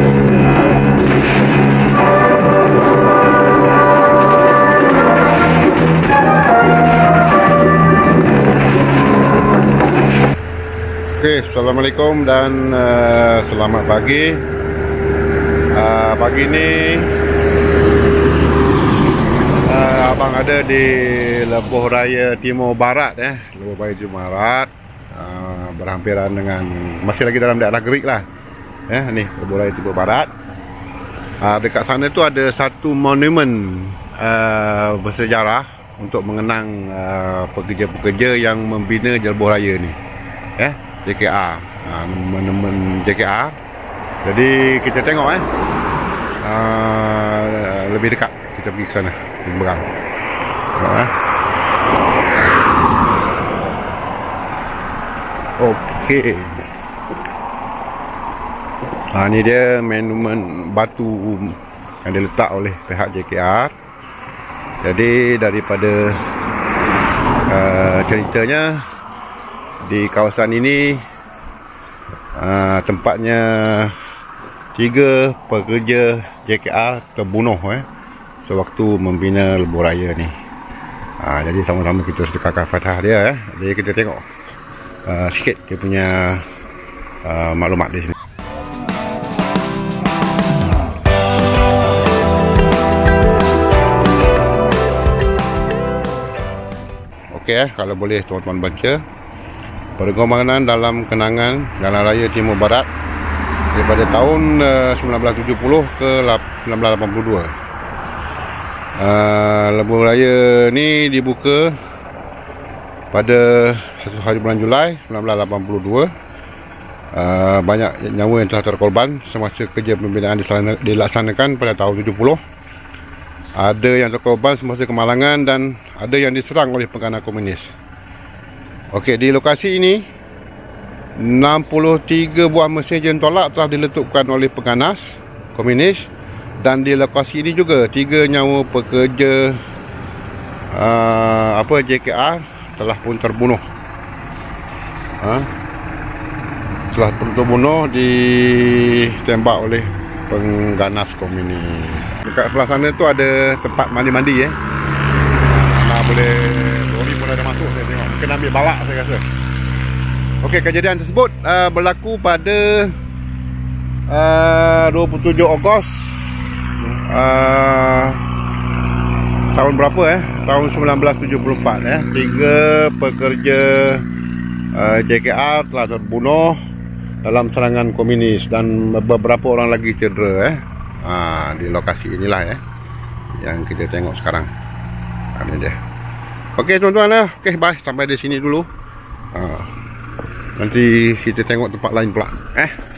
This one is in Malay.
Oke, assalamualaikum dan selamat pagi. Pagi ini abang ada di Lebuh Raya Timur Barat, Lebuh Raya Timur Barat, berhampiran dengan masih lagi dalam daerah Gerik lah, ni Lebuh Raya Timur Barat. Dekat sana tu ada satu monumen bersejarah untuk mengenang pekerja-pekerja yang membina Lebuh Raya ni, JKR, monumen JKR. Jadi kita tengok lebih dekat, kita pergi ke sana, di belakang. Okey. Ni dia monumen batu yang diletak oleh pihak JKR. Jadi daripada ceritanya, di kawasan ini tempatnya 3 pekerja JKR terbunuh sewaktu membina Lebuh Raya ni. Jadi sama-sama kita sedekahkan Fatihah dia. Jadi kita tengok sikit dia punya maklumat di sini. Okey, kalau boleh tuan-tuan baca pergolakan dalam kenangan Jalan Raya Timur Barat daripada tahun 1970 ke 1982. Lebuh Raya ni dibuka pada 1 hari bulan Julai 1982. Banyak nyawa yang telah terkorban semasa kerja pembinaan dilaksanakan pada tahun 70. Ada yang terkorban semasa kemalangan dan ada yang diserang oleh pengganas komunis. Okey, di lokasi ini 63 buah mesin jentolak telah diletupkan oleh pengganas komunis, dan di lokasi ini juga 3 nyawa pekerja JKR telah pun terbunuh. Telah pun terbunuh ditembak oleh pengganas komunis. Dekat sebelah sana tu ada tempat mandi-mandi boleh lori pun ada masuk, saya tengok. Kena ambil balak saya rasa. Okey, kejadian tersebut berlaku pada 27 Ogos tahun berapa tahun 1974 3 pekerja JKR telah terbunuh dalam serangan komunis dan beberapa orang lagi cedera di lokasi inilah yang kita tengok sekarang. Ini dia. Okey tuan-tuan, okey, bye, sampai di sini dulu. Nanti kita tengok tempat lain pula.